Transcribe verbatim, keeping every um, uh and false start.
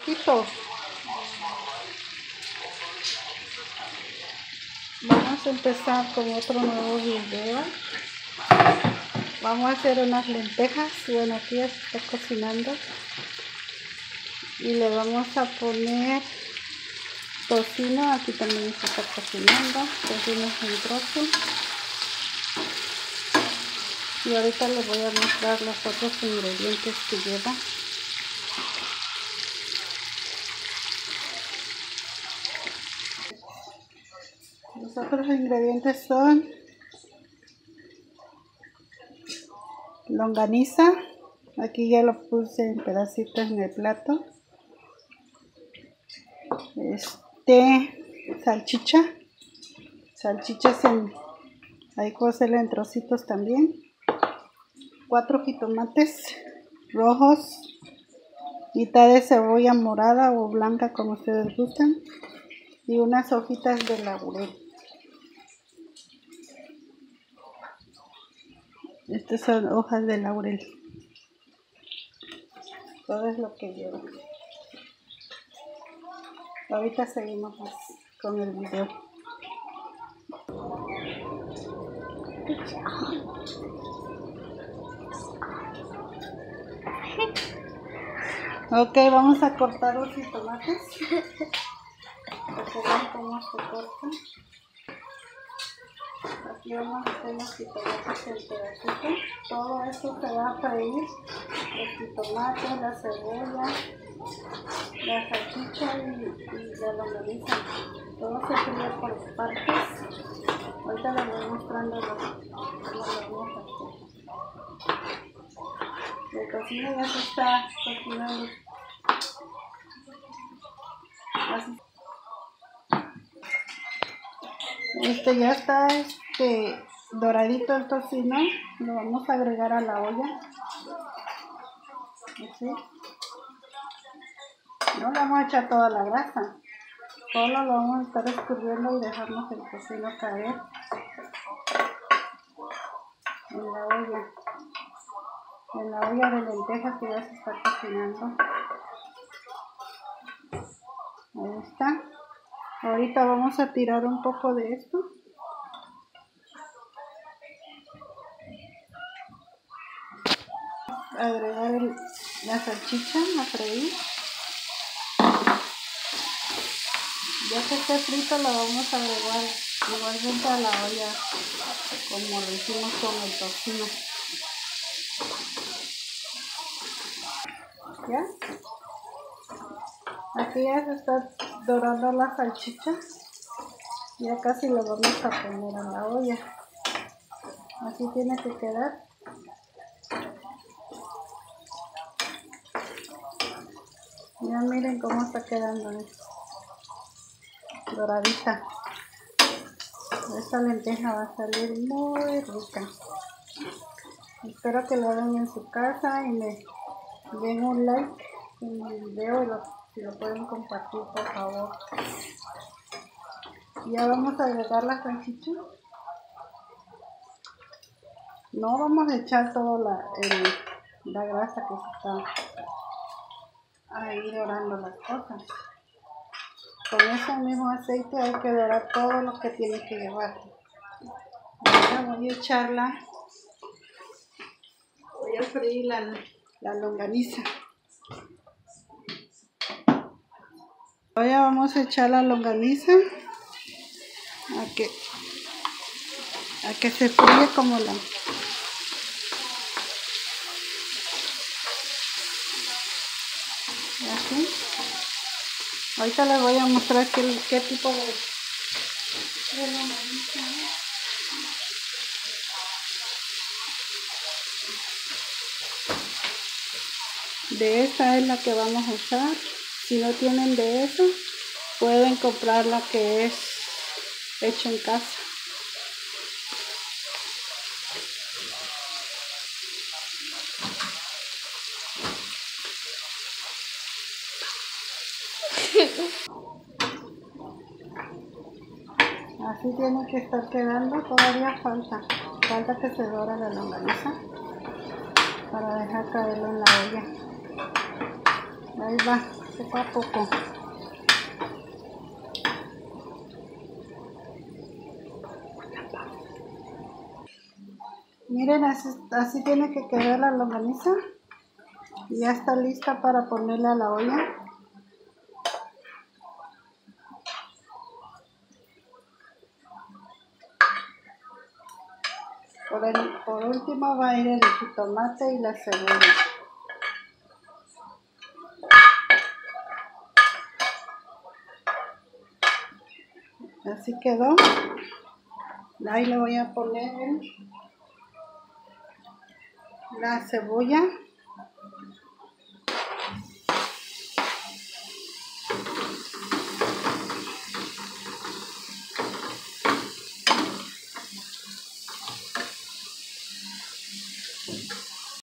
poquito. Vamos a empezar con otro nuevo video. Vamos a hacer unas lentejas. Bueno, aquí ya se está cocinando. Y le vamos a poner tocino. Aquí también se está cocinando. Tocino en trozo. Y ahorita les voy a mostrar los otros ingredientes que lleva. Los otros ingredientes son longaniza. Aquí ya lo puse en pedacitos en el plato. Este, salchicha. Salchichas en, hay que hacerle en trocitos también. Cuatro jitomates rojos. Mitad de cebolla morada o blanca como ustedes gustan. Y unas hojitas de laurel. Estas son hojas de laurel. Todo es lo que llevo. Ahorita seguimos con el video. Ok, vamos a cortar los jitomates. Porque vean cómo se corta. Aquí vamos a hacer los jitomates en pedacitos. Todo esto se va a freír. Los jitomates, la cebolla, la salchicha y, y la longaniza. Todo se fríe por partes. Ahorita les voy mostrando lo que vamos a hacer. El tocino ya se está cocinando. Así. Este ya está este doradito el tocino. Lo vamos a agregar a la olla. Así. No le vamos a echar toda la grasa. Solo lo vamos a estar escurriendo y dejarnos el tocino caer en la olla. En la olla de lentejas que ya se está cocinando. Ahí está. Ahorita vamos a tirar un poco de esto. Agregar el, la salchicha a freír. Ya que esté frito lo vamos a agregar igualmente a la olla como lo hicimos con el tocino. ¿Ya? Aquí ya se está dorando la salchicha. Ya casi lo vamos a poner a la olla. Así tiene que quedar. Ya miren cómo está quedando esto. Doradita. Esta lenteja va a salir muy rica. Espero que lo hagan en su casa y me den un like en el video y lo, si lo pueden compartir, por favor. Ya vamos a agregar la salchicha. No vamos a echar toda la, el, la grasa que se está ahí dorando las cosas. Con ese mismo aceite hay que dorar todo lo que tiene que llevar. Ahora voy a echarla. Voy a freír la, la longaniza. Ahora vamos a echar la longaniza a que, a que se fríe como la... Así. Ahorita les voy a mostrar qué, qué tipo de, de longaniza. De esta es la que vamos a usar. Si no tienen de eso, pueden comprar la que es hecha en casa. Así tiene que estar quedando. Todavía falta. Falta que se dora la longaniza para dejar caerlo en la olla. Ahí va. poco a poco. Miren, así, así tiene que quedar la longaniza. Ya está lista para ponerle a la olla. Por, el, por último va a ir el jitomate y la cebolla. Así quedó. Ahí le voy a poner la cebolla.